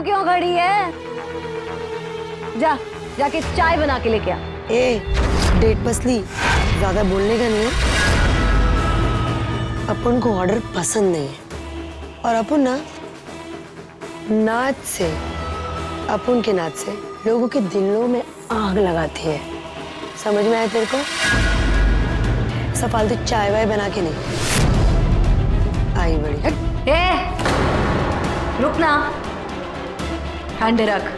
क्यों खड़ी है? जा जाके चाय बना के लेके आ। ए, डेट पसली, ज्यादा बोलने का नहीं है। अपन को ऑर्डर पसंद नहीं है और अपन ना नाच से, अपन के नाच से लोगों के दिलों में आग लगाती है। समझ में आया तेरे को? सब फालतू चाय वाय बना के नहीं आई बड़ी। ए, रुक ना, हैंड रख।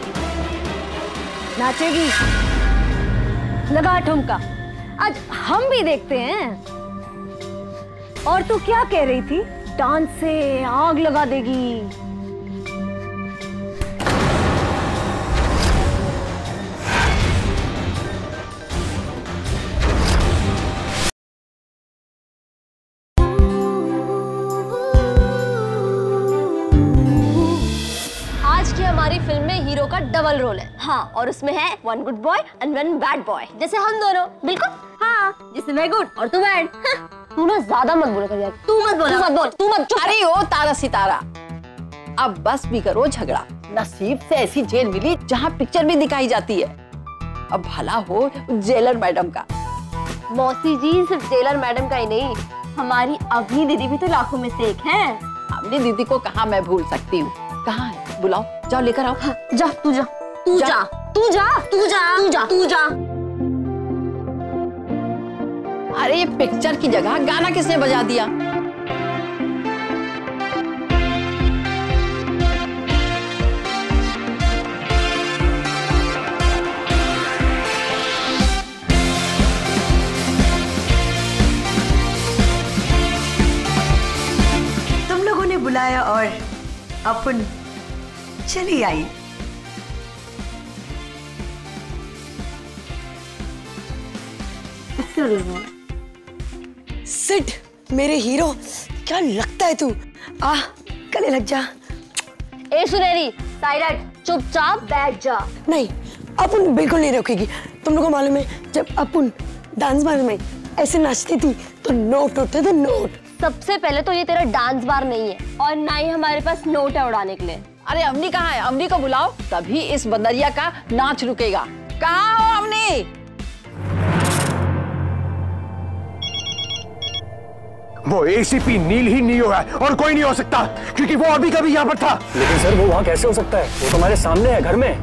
नाचेगी? लगा ठुमका, आज हम भी देखते हैं। और तू क्या कह रही थी? डांस से आग लगा देगी। हमारी फिल्म में हीरो का डबल रोल है। हाँ, और उसमें है one good boy and one bad boy, जैसे हम दोनों। बिल्कुल। हाँ, जैसे मैं गुड और तू बैड। तू ना ज्यादा मत बोला कर यार। तू मत बोल। अरे ओ तारा सितारा, अब बस भी करो झगड़ा। नसीब से ऐसी जेल मिली जहाँ पिक्चर भी दिखाई जाती है। अब भला हो जेलर मैडम का। मौसी जी, सिर्फ जेलर मैडम का ही नहीं, हमारी अवनी दीदी भी तो लाखों में से एक है। अवनी दीदी को कहाँ मैं भूल सकती हूँ। कहाँ है? बुलाओ, जाओ लेकर आओ। हाँ, जा। अरे ये पिक्चर की जगह गाना किसने बजा दिया? तुम लोगों ने बुलाया और अपन चली आई। सिट, मेरे हीरो, क्या लगता है तू? आ, गले लग जा। ए सुनेरी, साइलेंट, चुपचाप बैठ जा। नहीं, अपन बिल्कुल नहीं रोकेगी। तुम लोगों को मालूम है, जब अपन डांस बार में ऐसे नाचती थी तो नोट उठते थे, नोट। सबसे पहले तो ये तेरा डांस बार नहीं है और ना ही हमारे पास नोट है उड़ाने के लिए। अरे अवनी कहाँ है? अवनी को बुलाओ, तभी इस बंदरिया का नाच रुकेगा। कहाँ हो अवनी? वो एसीपी नील ही नहीं है और कोई नहीं हो सकता, क्योंकि वो अभी कभी यहाँ पर था। लेकिन सर वो वहाँ कैसे हो सकता है? वो तो हमारे सामने है, घर में।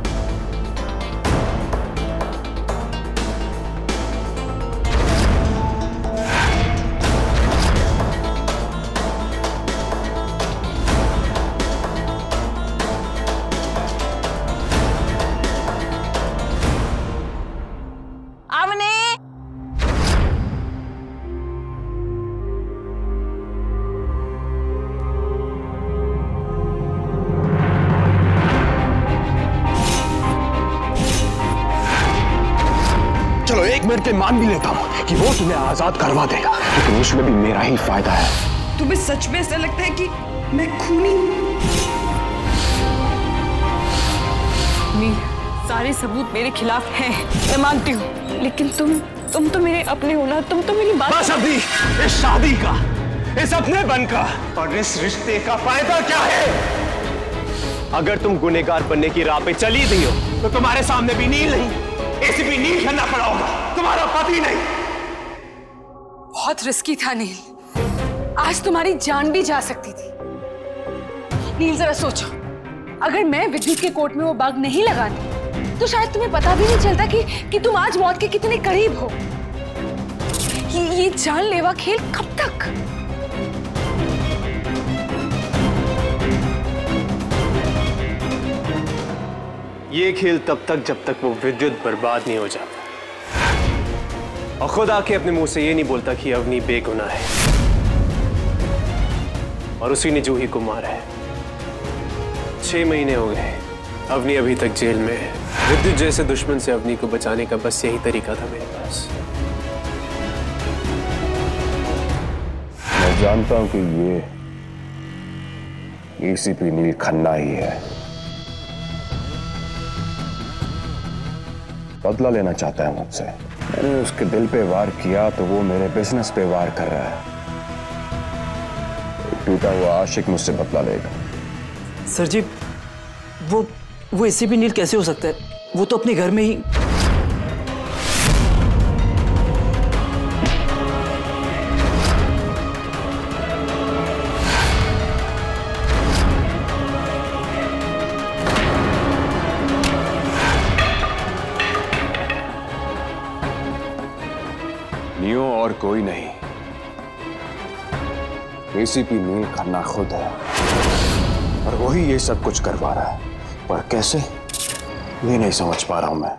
मिनट के मान भी लेता हूँ कि वो तुम्हें आजाद करवा देगा, लेकिन उसमें भी मेरा ही फायदा है। तुम्हें सच में ऐसा लगता है कि मैं खूनी हूँ? नील, सारे सबूत मेरे खिलाफ हैं, मैं मानती हूँ, लेकिन तुम तो मेरे अपने हो ना, तुम तो मेरी बात। बस अभी इस शादी का, इस अपनेपन का और इस रिश्ते का फायदा क्या है? अगर तुम गुनहगार बनने की राह पे चली दी हो तो तुम्हारे सामने भी नील नहीं, एसीपी नील करना पड़ा होगा, तुम्हारा पति नहीं। बहुत रिस्की था नील, आज तुम्हारी जान भी जा सकती थी। नील जरा सोचो, अगर मैं विद्युत के कोर्ट में वो बाग नहीं लगाती तो शायद तुम्हें पता भी नहीं चलता कि तुम आज मौत के कितने करीब हो। ये जानलेवा खेल कब तक? ये खेल तब तक जब तक वो विद्युत बर्बाद नहीं हो जाता, और खुद आके अपने मुंह से ये नहीं बोलता कि अवनी बेगुनाह है और उसी ने जूही को मारा है। 6 महीने हो गए, अवनी अभी तक जेल में है। विद्युत जैसे दुश्मन से अवनी को बचाने का बस यही तरीका था मेरे पास। मैं जानता हूं कि ये एसीपी नील खन्ना ही है, बदला लेना चाहता है मुझसे। मैंने उसके दिल पे वार किया तो वो मेरे बिजनेस पे वार कर रहा है। एक टूटा हुआ आशिक मुझसे बदला लेगा। सर जी, वो एसीपी नील कैसे हो सकता है? वो तो अपने घर में ही। नियो और कोई नहीं, एसीपी नील खन्ना खुद है और वही ये सब कुछ करवा रहा है। पर कैसे, ये नहीं समझ पा रहा हूं मैं।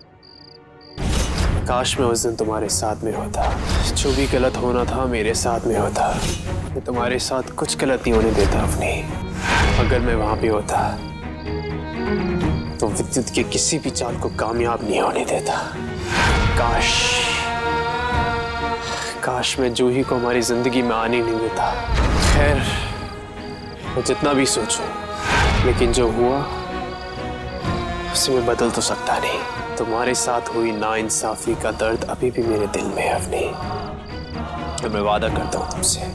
काश मैं उस दिन तुम्हारे साथ में होता, जो भी गलत होना था मेरे साथ में होता। मैं तुम्हारे साथ कुछ गलत नहीं होने देता अपनी। अगर मैं वहां पे होता तो विद्युत के किसी भी चाल को कामयाब नहीं होने देता। काश मैं जूही को हमारी जिंदगी में आने नहीं देता। खैर, मैं जितना भी सोचूं, लेकिन जो हुआ उसे मैं बदल तो सकता नहीं। तुम्हारे साथ हुई नाइंसाफी का दर्द अभी भी मेरे दिल में है अवनी। मैं वादा करता हूं तुमसे,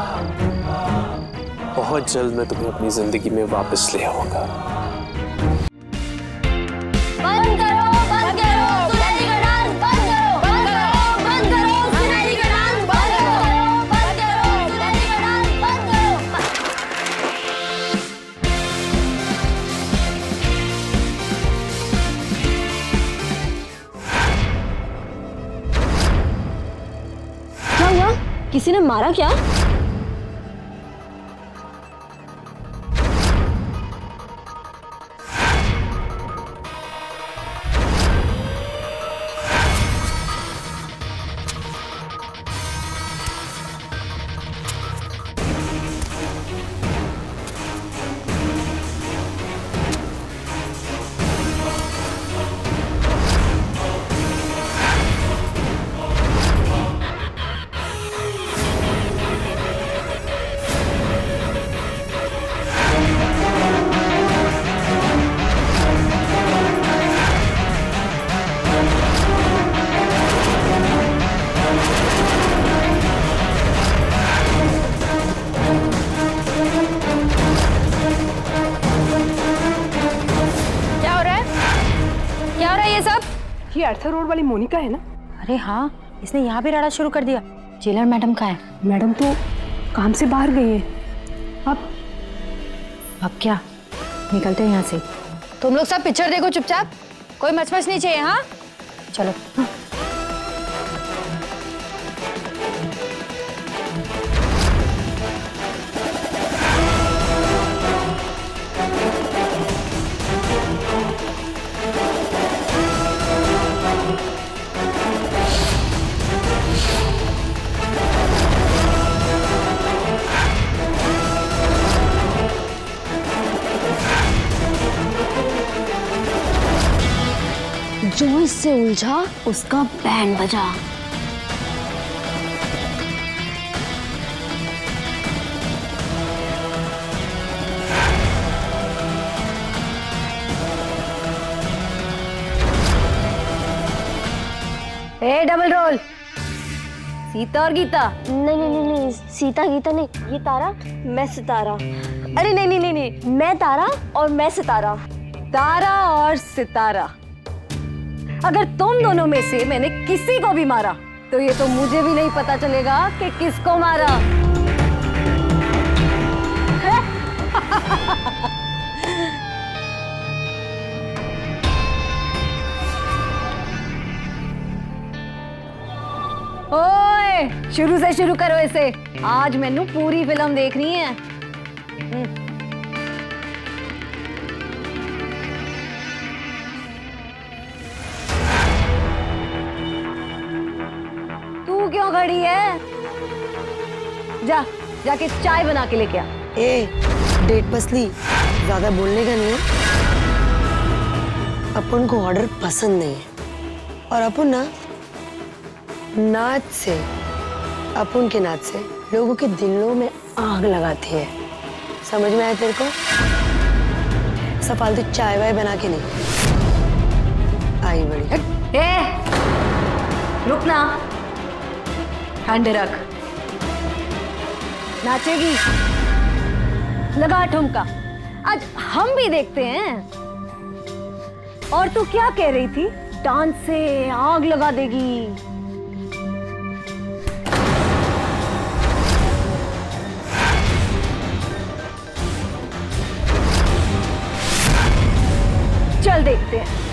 बहुत जल्द मैं तुम्हें अपनी जिंदगी में वापस ले आऊंगा। किसी ने मारा क्या? ये अर्थर रोड वाली मोनिका है ना? अरे हाँ, इसने यहाँ भी लड़ा शुरू कर दिया। जेलर मैडम कहाँ है? मैडम तो काम से बाहर गई है। अब क्या, निकलते हैं यहाँ से। तुम लोग सब पिक्चर देखो चुपचाप, कोई मचमच नहीं चाहिए। हाँ चलो। हाँ। जो इससे उलझा उसका बैंड बजा। ए डबल रोल, सीता और गीता। नहीं, सीता गीता नहीं, ये तारा, मैं सितारा। अरे नहीं, मैं तारा और मैं सितारा। तारा और सितारा। अगर तुम दोनों में से मैंने किसी को भी मारा तो ये तो मुझे भी नहीं पता चलेगा कि किसको मारा। ओए, शुरू से शुरू करो इसे। आज मैनू पूरी फिल्म देखनी है। तू क्यों खड़ी है? जाके चाय बना के लेके आ। ए, डेट पसली, ज्यादा बोलने का नहीं है। अपन को ऑर्डर पसंद नहीं है और अपन ना नाच से, अपन के नाच से लोगों के दिलों में आग लगाती है। समझ में आया तेरे को? सब फालतू चाय वाय बना के नहीं। आई बड़ी। रुकना, ठंडे रख। नाचेगी, लगा ठुमका। आज हम भी देखते हैं। और तू क्या कह रही थी? डांस से आग लगा देगी। चल देखते हैं।